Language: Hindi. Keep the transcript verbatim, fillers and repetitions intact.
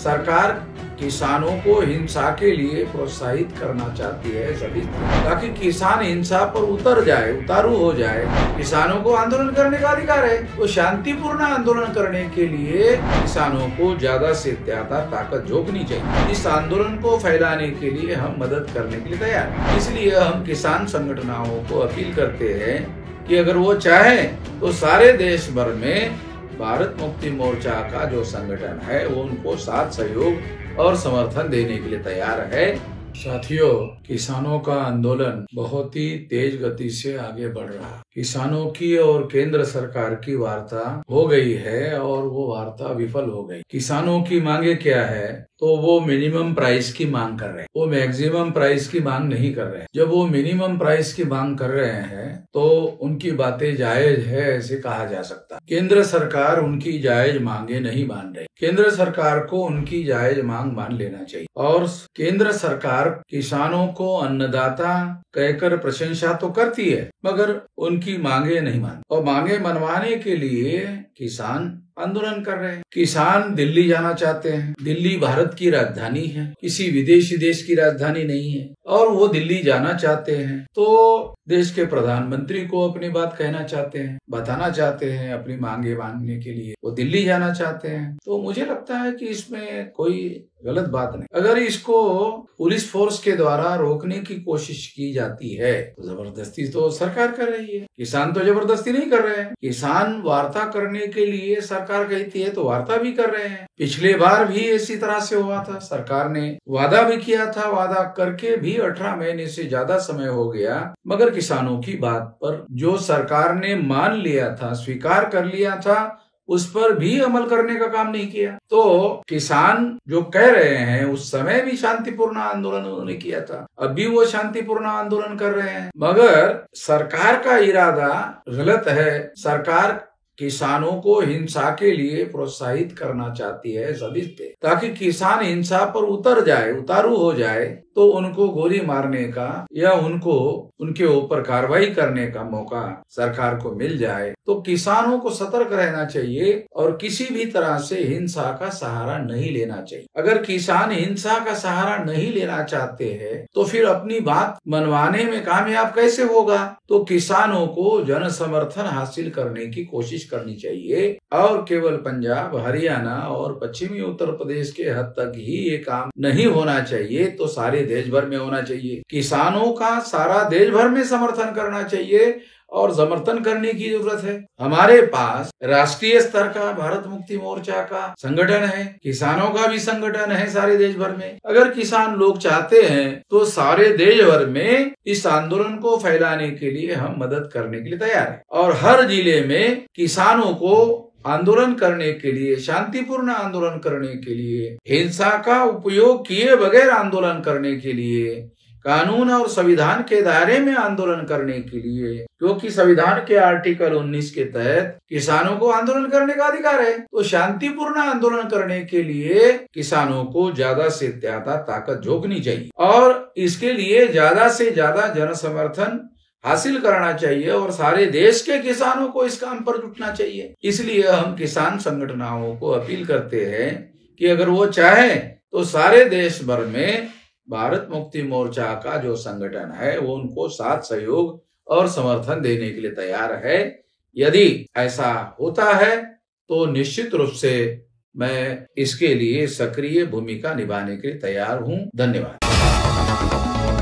सरकार किसानों को हिंसा के लिए प्रोत्साहित करना चाहती है सभी, ताकि किसान हिंसा पर उतर जाए, उतारू हो जाए। किसानों को आंदोलन करने का अधिकार है, तो शांतिपूर्ण आंदोलन करने के लिए किसानों को ज्यादा से ज्यादा ताकत झोंकनी चाहिए। इस आंदोलन को फैलाने के लिए हम मदद करने के लिए तैयार हैं। इसलिए हम किसान संगठनों को अपील करते हैं कि अगर वो चाहे तो सारे देश भर में भारत मुक्ति मोर्चा का जो संगठन है वो उनको साथ सहयोग और समर्थन देने के लिए तैयार है। साथियों, किसानों का आंदोलन बहुत ही तेज गति से आगे बढ़ रहा है। किसानों की और केंद्र सरकार की वार्ता हो गई है और वो वार्ता विफल हो गई। किसानों की मांगे क्या है? तो वो मिनिमम प्राइस की मांग कर रहे हैं, वो मैक्सिमम प्राइस की मांग नहीं कर रहे हैं। जब वो मिनिमम प्राइस की मांग कर रहे हैं तो उनकी बातें जायज है ऐसे कहा जा सकता है। केंद्र सरकार उनकी जायज मांगे नहीं मान रही। केंद्र सरकार को उनकी जायज मांग मान लेना चाहिए। और केंद्र सरकार किसानों को अन्नदाता कहकर प्रशंसा तो करती है, मगर उनकी मांगे नहीं मान, और मांगे मनवाने के लिए किसान आंदोलन कर रहे हैं। किसान दिल्ली जाना चाहते हैं। दिल्ली भारत की राजधानी है, किसी विदेशी देश की राजधानी नहीं है, और वो दिल्ली जाना चाहते हैं तो देश के प्रधानमंत्री को अपनी बात कहना चाहते हैं, बताना चाहते हैं, अपनी मांगे मांगने के लिए वो दिल्ली जाना चाहते हैं। तो मुझे लगता है कि इसमें कोई गलत बात नहीं। अगर इसको पुलिस फोर्स के द्वारा रोकने की कोशिश की जाती है तो जबरदस्ती तो सरकार कर रही है। किसान तो जबरदस्ती नहीं कर रहे हैं। किसान वार्ता करने के लिए सरकार कहती है तो वार्ता भी कर रहे हैं। पिछले बार भी इसी तरह से हुआ था। सरकार ने वादा भी किया था, वादा करके भी अठारह महीने से ज्यादा समय हो गया, मगर किसानों की बात पर जो सरकार ने मान लिया था, स्वीकार कर लिया था, उस पर भी अमल करने का काम नहीं किया। तो किसान जो कह रहे हैं उस समय भी शांतिपूर्ण आंदोलन उन्होंने किया था, अभी वो शांतिपूर्ण आंदोलन कर रहे हैं, मगर सरकार का इरादा गलत है। सरकार किसानों को हिंसा के लिए प्रोत्साहित करना चाहती है सभी पे, ताकि किसान हिंसा पर उतर जाए, उतारू हो जाए, तो उनको गोली मारने का या उनको उनके ऊपर कार्रवाई करने का मौका सरकार को मिल जाए। तो किसानों को सतर्क रहना चाहिए और किसी भी तरह से हिंसा का सहारा नहीं लेना चाहिए। अगर किसान हिंसा का सहारा नहीं लेना चाहते हैं तो फिर अपनी बात मनवाने में कामयाब कैसे होगा? तो किसानों को जन समर्थन हासिल करने की कोशिश करनी चाहिए, और केवल पंजाब, हरियाणा और पश्चिमी उत्तर प्रदेश के हद तक ही ये काम नहीं होना चाहिए, तो सारे देश भर में होना चाहिए। किसानों का सारा देश भर में समर्थन करना चाहिए और समर्थन करने की जरूरत है। हमारे पास राष्ट्रीय स्तर का भारत मुक्ति मोर्चा का संगठन है, किसानों का भी संगठन है सारे देश भर में। अगर किसान लोग चाहते हैं तो सारे देश भर में इस आंदोलन को फैलाने के लिए हम मदद करने के लिए तैयार हैं, और हर जिले में किसानों को आंदोलन करने के लिए, शांतिपूर्ण आंदोलन करने के लिए, हिंसा का उपयोग किए बगैर आंदोलन करने के लिए, कानून और संविधान के दायरे में आंदोलन करने के लिए, क्योंकि संविधान के आर्टिकल उन्नीस के तहत किसानों को आंदोलन करने का अधिकार है। तो शांतिपूर्ण आंदोलन करने के लिए किसानों को ज्यादा से ज्यादा ताकत झोंकनी चाहिए, और इसके लिए ज्यादा से ज्यादा जन समर्थन हासिल करना चाहिए, और सारे देश के किसानों को इस काम पर जुटना चाहिए। इसलिए हम किसान संगठनों को अपील करते हैं कि अगर वो चाहे तो सारे देश भर में भारत मुक्ति मोर्चा का जो संगठन है वो उनको साथ सहयोग और समर्थन देने के लिए तैयार है। यदि ऐसा होता है तो निश्चित रूप से मैं इसके लिए सक्रिय भूमिका निभाने के लिए तैयार हूं। धन्यवाद।